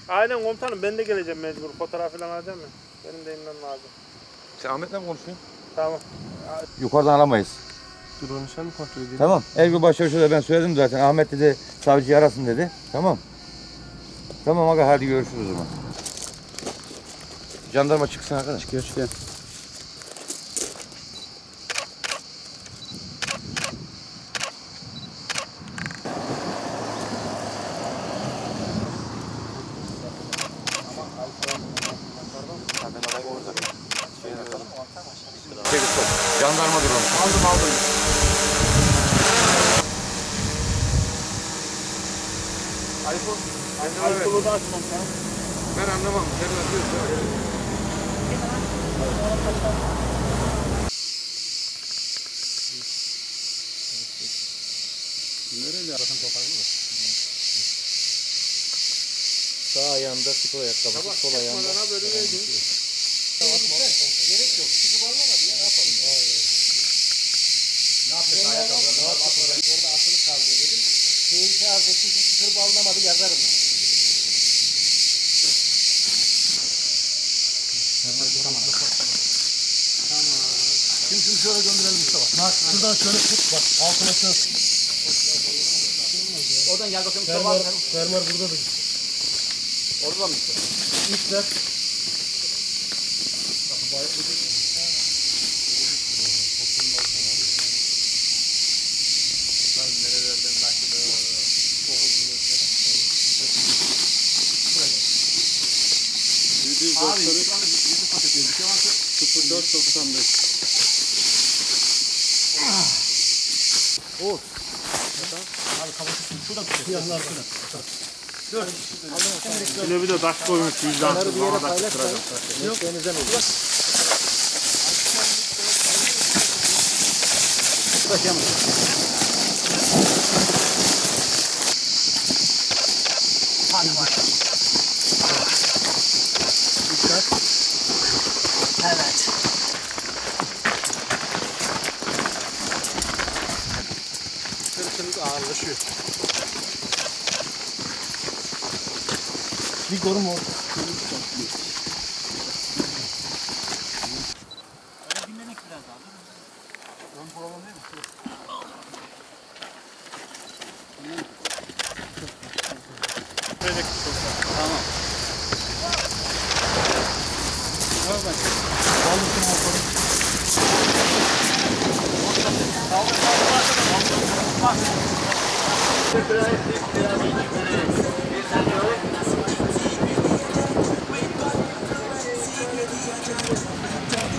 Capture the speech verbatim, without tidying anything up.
Aynen komutanım, ben de geleceğim mecbur. Fotoğraf falan alacağım ya. Benim de inmem lazım. Sen Ahmet'le mi konuşuyorsun? Tamam. Yukarıdan alamayız. Dur onu sen mi kontrol edeyim? Tamam. Ergül Başçavuş'a da ben söyledim zaten. Ahmet dedi savcıyı arasın dedi. Tamam. Tamam aga, hadi görüşürüz o zaman. Jandarma çıksın arkadaş. Çıkıyor çıkıyor. Jandarma duralım. Aldım aldım. iPhone. Aynen iPhone'u da açmam sen. Ben anlamam. Sen anlıyorsun. Nereye arasın toparlı mı? Sağ ayağında spor ayakkabısı, sol ayağında. Sabah böyle verdin. Gerek yok. Çıkıp anlamadı ya. Ne yapalım? Ne yapacağız? Ayakkabılar orada asılı kaldı dedim. Tehlike az etti. Çıkıp anlamadı, yazarım. Şimdi şunu şöyle gönderelim Mustafa. Bak şuradan şöyle tut bak. Altına şöyle. Oradan gel bakayım. Fermuar, fermuar burada da. Orada mı? İpler. Bakın bayrak. Nerelerden başladı? Abi şu anda yüzü paket yedik ama sıfır dört doksan beş. Oğuz. Abi kafası şurada bir şey. Yanlar şurada. Dur. Şöyle bir de taş koymuş yüzden. Bir yere paylaşmayın. Yok. Denizden olur. Bakayım. Hadi bak. Dikkat. Evet. Sırtınız ağırlaşıyor. Bir koruma orada. Öyle dinlemek biraz daha. Ön program değil mi? Tamam. Tamam bak. Balıkın ortalığı. Kaldır kaldır kaldır. Bak.